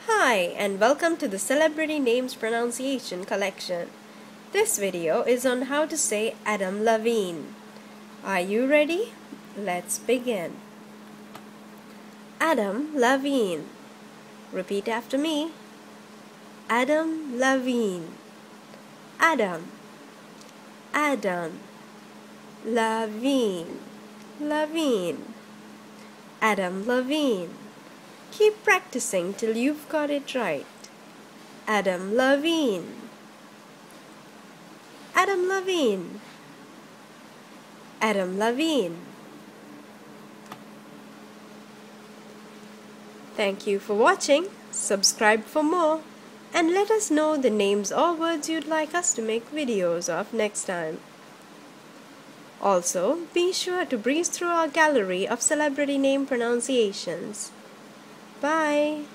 Hi, and welcome to the Celebrity Names Pronunciation Collection. This video is on how to say Adam Levine. Are you ready? Let's begin. Adam Levine. Repeat after me. Adam Levine. Adam. Adam. Levine. Levine. Adam Levine. Keep practicing till you've got it right. Adam Levine. Adam Levine. Adam Levine. Thank you for watching. Subscribe for more. And let us know the names or words you'd like us to make videos of next time. Also, be sure to breeze through our gallery of celebrity name pronunciations. Bye.